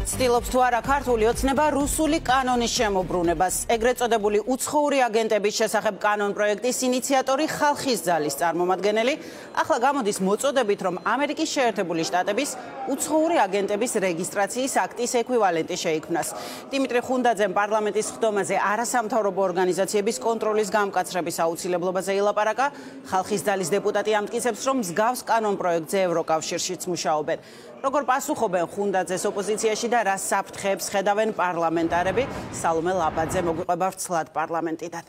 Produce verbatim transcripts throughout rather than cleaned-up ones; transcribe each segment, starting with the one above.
ცდილობს თუ არა ქართული ოცნება რუსული კანონის შემოbrunებას. ეგრეთ წოდებული უცხოური აგენტების შესახებ კანონ პროექტის ინიციატორი ხალხის ძალის წარმომადგენელი ახლა გამოდის მოწოდებით, რომ ამერიკის შეერთებული შტატების უცხოური აგენტების რეგისტრაციის აქტის ეკვივალენტი შეიქმნას. დიმიტრი ხუნდაძემ პარლამენტის ხდომაზე არასამთავრობო ორგანიზაციების კონტროლის გამკაცრების აუცილებლობაზე ილაპარაკა. ხალხის ძალის დეპუტატი ამტკიცებს, რომ მსგავს კანონ პროექტზე ევროკავშირშიც მუშაობენ. როგორ პასუხობენ ხუნდაძეს ოპოზიციაში და რა საფრთხეებს ხედავენ პარლამენტარები? სალომე ლაბაძე მოგვიყვება ვრცლად პარლამენტიდან.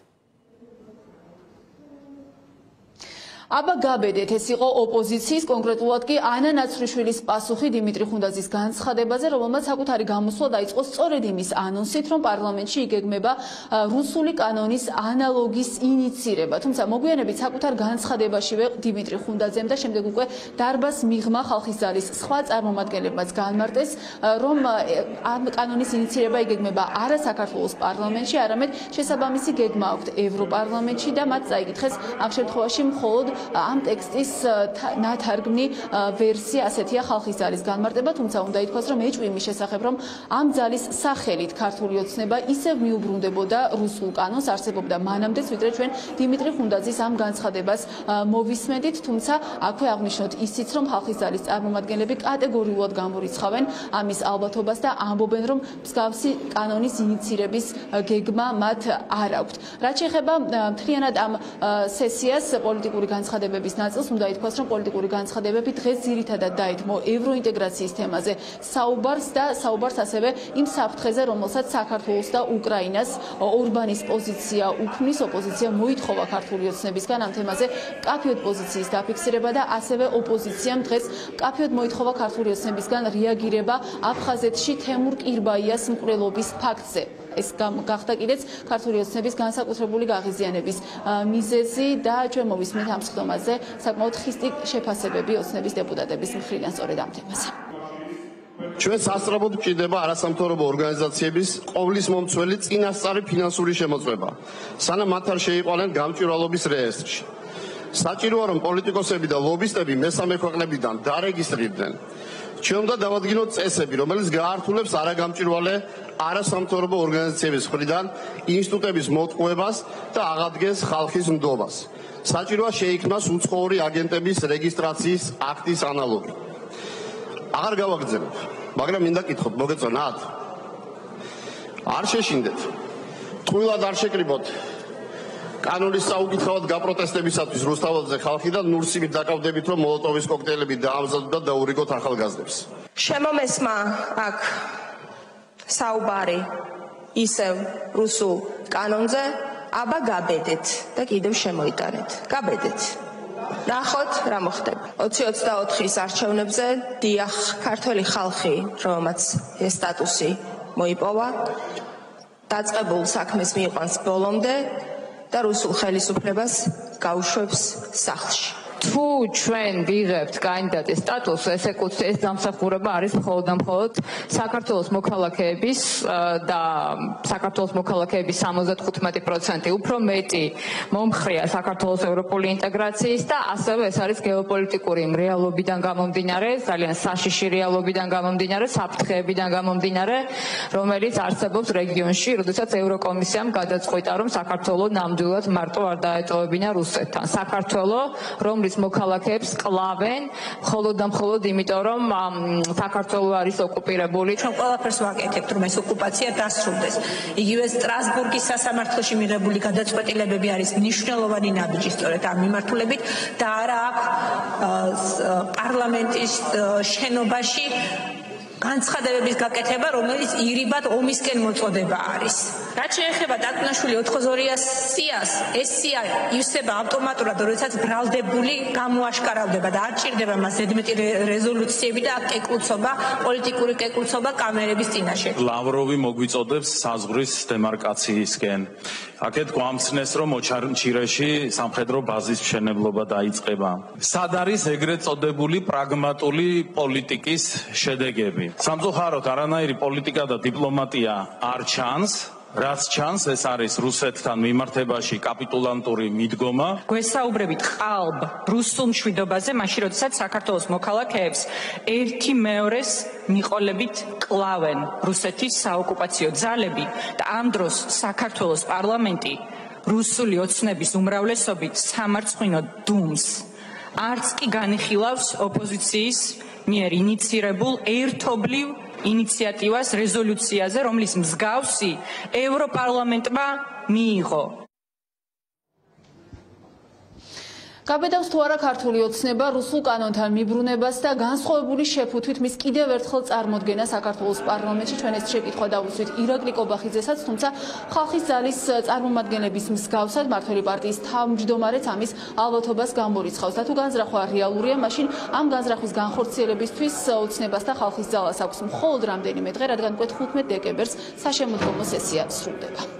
აბა გაბედეთ, ეს იყო ოპოზიციის, კონკრეტულად კი ანა ნაცრიშვილის პასუხი დიმიტრი ხუნდაძის განცხადებაზე, რომელმაც საკუთარი გამოსვლა დაიწყო სწორედ იმის ანონსით, რომ პარლამენტში იგეგმება რუსული კანონის ანალოგის ინიცირება. თუმცა მოგვიანებით საკუთარ განცხადებაშივე დიმიტრი ხუნდაძემ და შემდეგ უკვე დარბას მიღმა ხალხის ძალის სხვა წარმომადგენლებმაც განმარტეს, რომ ამ კანონის ინიცირება იგეგმება არა საქართველოს პარლამენტში, არამედ შესაბამისი გეგმა აქვთ ევროპარლამენტში და მათ წაიკითხეს ამ შემთხვევაში მხოლოდ ამ ტექსტის ნათარგმნი ვერსია, ასეთია ხალხის ძალის განმარტება, თუმცა უნდა ითქვას, რომ ეჭვი იმის შესახებ, რომ ამ ძალის სახელით ქართული ოცნება ისევ მიუბრუნდებოდა რუსულ კანონს, არსებობდა მანამდეც, ვიდრე ჩვენ დიმიტრი ხუნდაძის ამ განცხადებას მოვისმენთ, თუმცა აქვე აღნიშნოთ ისიც, რომ ხალხის ძალის წარმომადგენლები კატეგორიულად გამორიცხავენ ამის ალბათობას და ამბობენ, რომ მსგავსი კანონის ინიცირების გეგმა მათ არ აქვთ. რაც შეეხება მთლიანად ამ სესიას პოლიტიკური განცხადებების ნაწილს, უნდა ითქვას, რომ პოლიტიკური განცხადებები დღეს ძირითადად დაეთმო ევროინტეგრაციის თემაზე საუბარს და საუბარს ასევე იმ საფრთხეზე, რომელსაც საქართველოს და უკრაინას ორბანის პოზიცია უქმნის. ოპოზიცია მოითხოვა ქართული ოცნებისგან ამ თემაზე მკაფიოდ პოზიციის დაფიქსირება და ასევე ოპოზიციამ დღეს მკაფიოდ მოითხოვა ქართული ოცნებისგან რეაგირება აფხაზეთში თემურ კირბაიას მკვლელობის ფაქტზე. ეს გახდა კიდეც ქართული ოცნების განსაკუთრებული გაღიზიანების მიზეზი და ჩვენ მოვისმენთ ამ სხდომაზე საკმაოდ ხისტი შეფასებები ოცნების დეპუტატების მხრიდან სწორედ ამ თემაზე. ჩვენ სასწრაფოდ გვჭირდება არასამთავრობო ორგანიზაციების ყოვლის მომცველი წინასწარი ფინანსური შემოწმება, სანამ მათ არ შეიყვანენ გამჭვირვალობის რეესტრში. საჭიროა, რომ პოლიტიკოსები და ლობისტები მესამე ქვეყნებიდან დარეგისტრირდნენ. ჩვენ უნდა დავადგინოთ წესები, რომელიც გაართულებს არაგამჭვირვალე არასამთავრობო ორგანიზაციების მხრიდან ინსტიტუტების მოტყუებას და აღადგენს ხალხის ნდობას. საჭიროა შეიქმნას უცხოური აგენტების რეგისტრაციის აქტის ანალოგი. აღარ გავაგრძელებ, მაგრამ მინდა კითხოთ, მოგეწონათ? არ შეშინდეთ. ტყუილად არ შეკრიბოთ კანონის საუკითხავად გაპროტესტებისათვის რუსთაველზე ხალხიდან ნურსივით დაკავდებით, რომ მოლოტოვის კოქტეილები დაამზადოთ და დაურიგოთ ახალგაზრდებს. შემომესმა აქ საუბარი ისევ რუსულ კანონზე, აბა გაბედეთ და კიდევ შემოიტანეთ. გაბედეთ. ნახოთ რა მოხდება. ოცი ოცდაოთხის არჩევნებზე დიახ, ქართველი ხალხი, რომელმაც ეს სტატუსი მოიპოვა, დაწყებულ საქმეს მიიყვანს ბოლომდე და რუსულ ხელისუფლებას გაუშვებს სახლში. თუ ჩვენ ვიღებთ კანდიდატის სტატუსს, ესე ეს დამსახურება არის მხოლოდ და მხოლოდ საქართველოს მოქალაქეების და საქართველოს მოქალაქეების სამოცდათხუთმეტი პროცენტი უფრო მეტი მომხრეა საქართველოს ევროპული ინტეგრაციის და ასევე ეს არის გეოპოლიტიკური რეალობიდან გამომდინარე, ძალიან საშიში რეალობიდან გამომდინარე, საფრთხეებიდან გამომდინარე, რომელიც არსებობს რეგიონში, როდესაც ევროკომისიამ გადაწყვიტა, რომ საქართველოს ნამდვილად მარტო არ დაეტოვებინა რუსეთთან. საქართველოს, რომლის მოქალაქეებს კლავენ მხოლოდ და მხოლოდ იმიტომ, რომ საქართველო არის ოკუპირებული. ჩვენ ყველაფერს ვაკეთებთ, რომ ეს ოკუპაცია დასრულდეს. იგივე სტრასბურგის სასამართლოში მიღებული გადაწყვეტილებები არის მნიშვნელოვანი ნაბიჯი სწორედ ამ მიმართულებით და არა აქ პარლამენტის შენობაში განცხადებების გაკეთება, რომელიც ირიბად ომისკენ მოწოდება არის. რაც შეეხება დაკვნაშვილი ოთხმოცდაორიას სიას, ეს სია ივსება ავტომატურად, როდესაც ბრალდებული გამოაშკარავდება და არ ჭირდება მას ზედმეტი რეზოლუციები და კეკლუცობა, პოლიტიკური კეკლუცობა კამერების წინაშე. ლავროვი მოგვიწოდებს საზღვრის დემარკაციისკენ. აქეთ გვამცნეს, რომ ოჩარჩირეში სამხედრო ბაზის მშენებლობა დაიწყება. სად არის ეგრეთ წოდებული პრაგმატული პოლიტიკის შედეგები? სამწუხაროდ არანაირი პოლიტიკა და დიპლომატია არ ჩანს. რაც ჩანს, ეს არის რუსეთთან მიმართებაში კაპიტულანტური მიდგომა. გვესაუბრებით ყალბ რუსულ მშვიდობაზე, მაშინ როდესაც საქართველოს მოქალაქეებს ერთი მეორეს მიყოლებით კლავენ რუსეთის საოკუპაციო ძალები და ამ დროს საქართველოს პარლამენტი რუსული ოცნების უმრავლესობით სამარცხვინო დუმს არც კი განიხილავს ოპოზიციის მიერ ინიცირებულ ერთობლივ ინიციატივას რეზოლუციაზე, რომლის მსგავსი ევროპარლამენტმა მიიღო. გაბედავს თუ არა ქართული ოცნება რუსულ კანონთან მიბრუნებას და განსხვავებული შეფუთვით მის კიდევ ერთხელ წარმოდგენა საქართველოს პარლამენტში. ჩვენ ეს შეკითხვა დავუსვით ირაკლი კობახიძესაც, თუმცა ხალხის ძალის წარმომადგენლების მსგავსად მმართველი პარტიის თავმჯდომარეც ამის ალბათობას გამორიცხავს და თუ განზრახვა რეალურია, მაშინ ამ განზრახვის განხორციელებისთვის ოცნებას და ხალხის ძალას აქვს მხოლოდ რამდენიმე დღე, რადგან უკვე თხუთმეტ დეკემბერს საშემოდგომო სესია სრულდება.